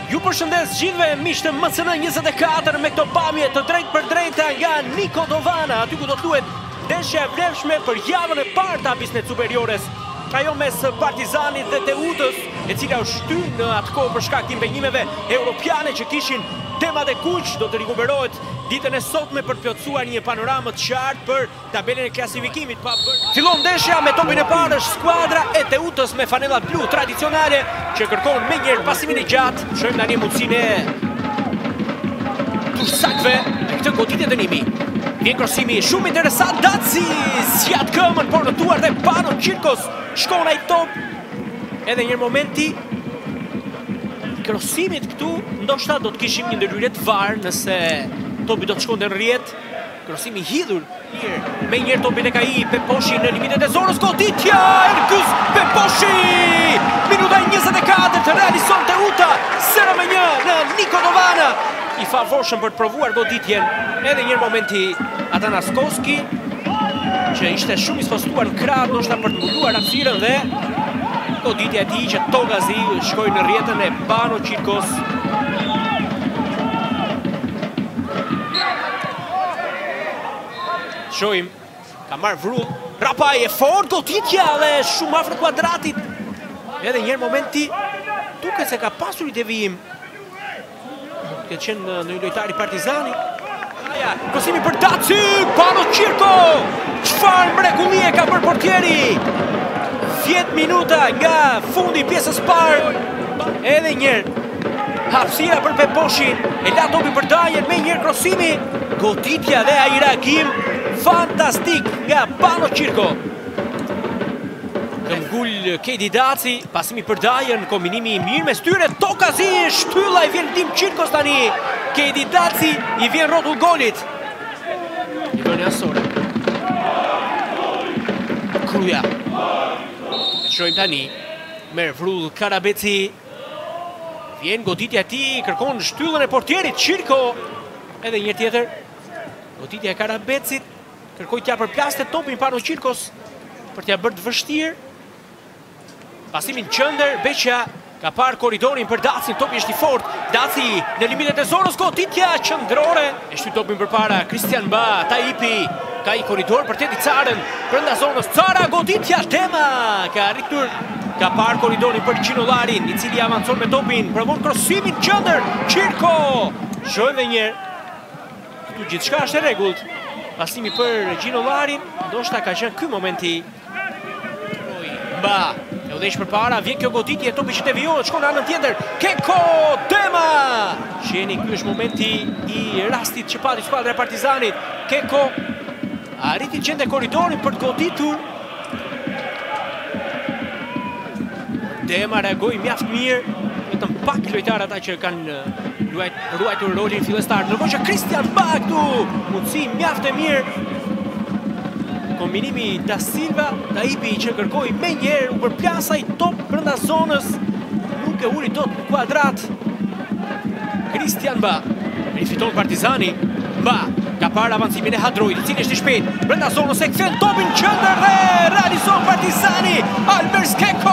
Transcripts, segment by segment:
Ju përshëndes gjithve miqtë MCN 24 me këto pamje të drejtë për drejta nga Niko Dovana, aty ku do të luhet ndeshja e vlefshme për javën e parë të Abisnet Superiores. Ajo mes Partizanit dhe Teutës, e cila u shtynë në atë kohë për shkak të impenjimeve europiane që kishin temat e kuq, do të rikuperohet ditën e sotme për të plotësuar një panoramë të qartë për tabelën e klasifikimit. Fillon ndeshja me topin e parë është skuadra e Teutës me fanellat blu tradicionale që kërkon me njërë pasimin e gjatë. Shohim tani mundësinë e tursakve me këtë goditje dënimi. Vjen krosimi shumë interesant, Daci zgjat këmbën, por në duar dhe Pano Qirkos shkon ai top. Edhe një momenti krosimit këtu, ndoshta do të kishim një ndërhyrje të VAR nëse topi do të shkonte në rrjet. Krosimi hidhur mirë. Me njëherë topin e ka i Peposhi në limitet e zonës, goditja Ergus Peposhi! Minuta 24 të realizon Teuta 0-1 në Niko Dovana. I favorshëm për të provuar goditjen. Edhe një momenti Atanaskoski që ishte shumë i sfostuar në krah, ndoshta për të mbuluar hapësirën dhe goditja e tij që Togazi shkoi në rrjetën e Pano Qirkos. Shohim, ka marrë vrull, Rapaj e fort, goditja dhe shumë afër kuadratit. Edhe një momenti duket se ka pasur i devijim. Ke qenë në një lojtari Partizani. Krosimi për Daci, Pano Qirko! Çfarë mrekullie ka bërë portieri! 10 minuta nga fundi pjesës parë. Edhe njërë, hapësira për Peposhin, e la topi për Dajen, me njërë krosimi, goditja dhe ai reagim fantastik nga Pano Qirko. Këmgull Kedi Daci, pasimi për Dajen, kombinimi i mirë me styre, Tokazi, shtylla i vjen tim Qirkos tani. Kedi Daci i vjen rrotull golit. Ivone Asore. Kruja. Shojmë tani, merë vrull Karabeci. Vjen goditja ti, kërkon shtyllën e portierit, Qirko. Edhe një tjetër, goditja e Karabecit, kërkoj t'ja përplaste topin Pano Qirkos për t'ja bërë të vështirë. Pasimin qëndër, Beqa ka parë korridorin për Dacin, topi është i fort. Daci në limitet e zonës, goditja qëndrore. E shty topin për para, Kristian Ba, Taipi, ka i korridor për Tedi Carën, brenda zonës, Cara, goditja, Tema, ka arritur, ka parë korridorin për Gjinolarin, i cili avancon me topin, provon krosimin qëndër, Qirko, shojnë dhe njerë, këtu gjithçka është e rregullt. Pasimi për Gjinolarin, ndoshta ka qenë ky momenti. Ba, e udhëheq për para, vjen kjo goditje, topi që devijohet, shkon në anën tjetër, Keko, Dema! Shiheni, ky është momenti i rastit që pati skuadra e Partizanit. Keko arriti gjende korridorin për të goditur. Dema reagoi mjaft mirë, vetëm pak lojtarë ata që kanë ruajtur rolin fillestar. Ndërkohë që Kristian Ba këtu, mundësi mjaft e mirë. Kombinimi Da Silva, Taipi që kërkoi me njerë, u përplasa i top brenda zonës, nuk e uri dot në kuadrat. Kristian Ba, rifiton Partizani, Ba, ka parë avancimin e Hadrojit, i cili është i shpejt, brenda zonës e kthen topin qendër dhe realizon Partizani, Albers Keko!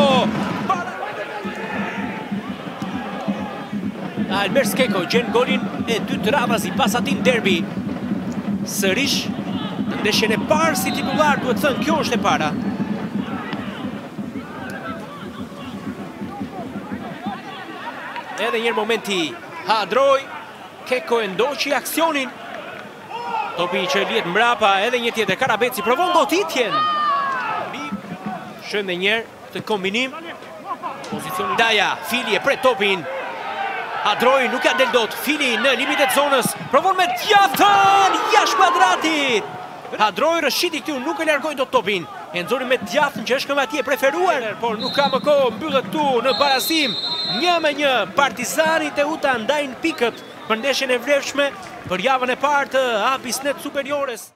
Albers Keko gjen golin e dytë radhës i pasatin derbi. Sërish ndeshjen e parë si titular, duhet thënë kjo është e para. Edhe një momenti Hadroj, Keko e ndoqi aksionin. Topi që lihet mbrapa, edhe një tjetër Karabeci provon goditjen. Shojmë edhe një herë të kombinim. Pozicioni Daja, Fili e pret topin. Hadroj nuk ka del dot, Fili në limitet zonës, provon me djathtën jashtë kuadratit. Hadroj rëshiti këtu, nuk e largojnë do topin. E nxori me djathtën që është këmbë atje preferuar, por nuk ka më kohë, mbyllet këtu në barasim. 1-1, Partizani Teuta ndajnë pikët për ndeshjen e vlefshme për javën e parë të Abisnet Superiores.